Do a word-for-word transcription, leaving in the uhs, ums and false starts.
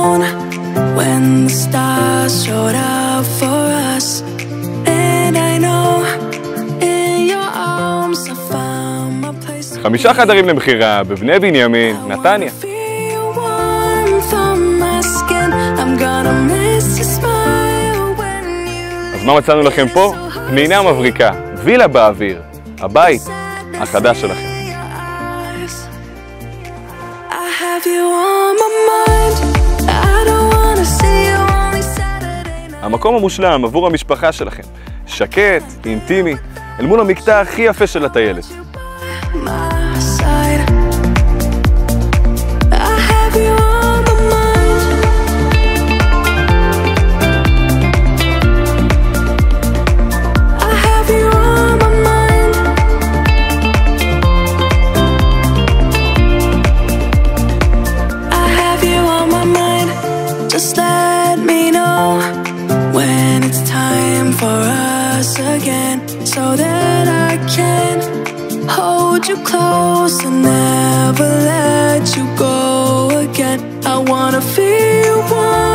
alone when the stars showed up for us. And I know in your arms I found my place. חמישה חדרים למכירה בבני בנימין, נתניה. אז מה מצאנו לכם פה? פנינה מבריקה, וילה באוויר, הבית החדש שלכם. המקום המושלם עבור המשפחה שלכם, שקט, אינטימי, אל מול המקטע הכי יפה של הטיילת. Just let me know when it's time for us again, so that I can hold you close and never let you go again. I wanna feel one.